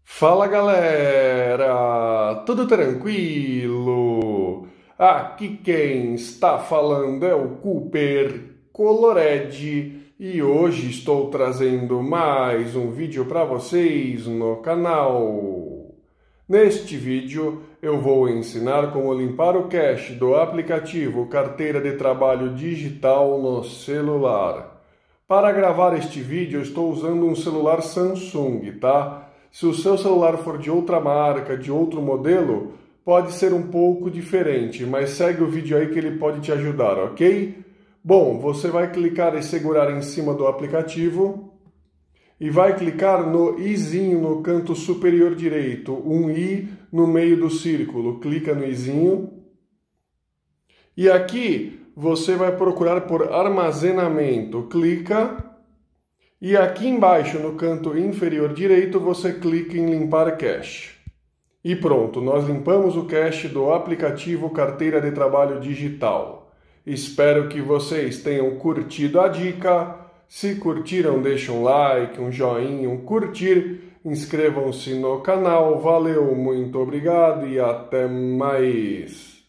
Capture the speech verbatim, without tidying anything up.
Fala galera, tudo tranquilo? Aqui quem está falando é o Cooper Colored e hoje estou trazendo mais um vídeo para vocês no canal. Neste vídeo eu vou ensinar como limpar o cache do aplicativo Carteira de Trabalho Digital no celular. Para gravar este vídeo eu estou usando um celular Samsung, tá? Se o seu celular for de outra marca, de outro modelo, pode ser um pouco diferente, mas segue o vídeo aí que ele pode te ajudar, ok? Bom, você vai clicar e segurar em cima do aplicativo e vai clicar no izinho no canto superior direito, um i no meio do círculo. Clica no izinho e aqui você vai procurar por armazenamento. Clica. E aqui embaixo, no canto inferior direito, você clica em limpar cache. E pronto, nós limpamos o cache do aplicativo Carteira de Trabalho Digital. Espero que vocês tenham curtido a dica. Se curtiram, deixem um like, um joinha, um curtir. Inscrevam-se no canal. Valeu, muito obrigado e até mais.